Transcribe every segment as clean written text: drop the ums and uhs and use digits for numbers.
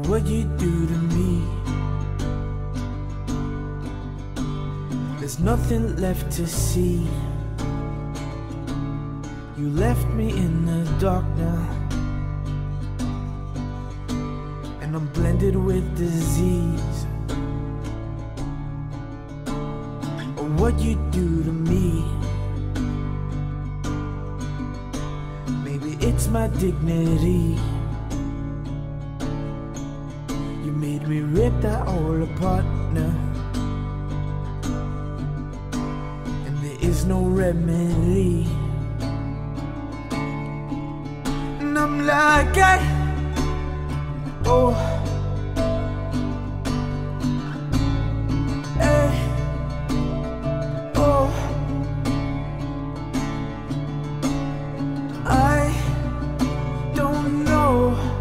what you do to me. There's nothing left to see. You left me in the dark now, and I'm blended with disease. Oh, what you do to me. Maybe it's my dignity. You made me rip that all apart now, and there is no remedy. And I'm like, oh, hey, oh, I don't know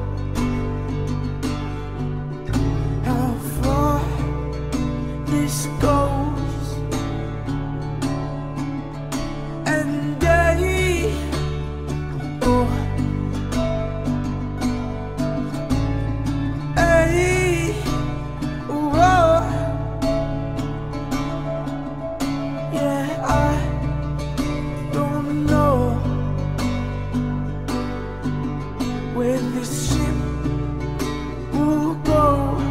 how far this goes, and oh, hey, whoa, yeah, I don't know where this ship will go.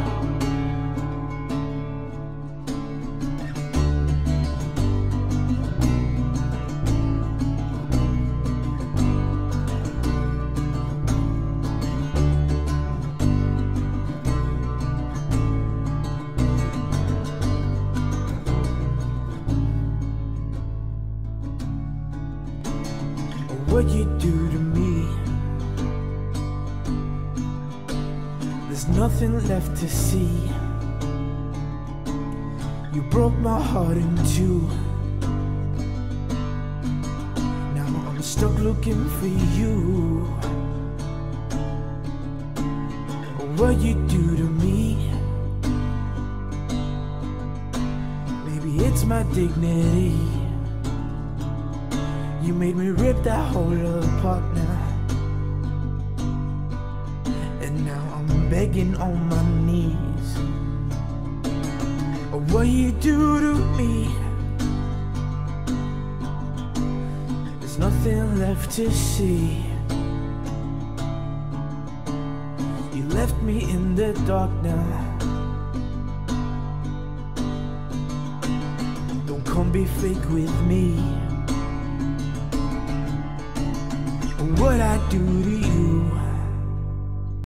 What you do to me. There's nothing left to see. You broke my heart in two. Now I'm stuck looking for you. What you do to me. Maybe it's my dignity. You made me rip that whole apart now, and now I'm begging on my knees. Oh, what you do to me. There's nothing left to see. You left me in the dark now. Don't come be fake with me. What I do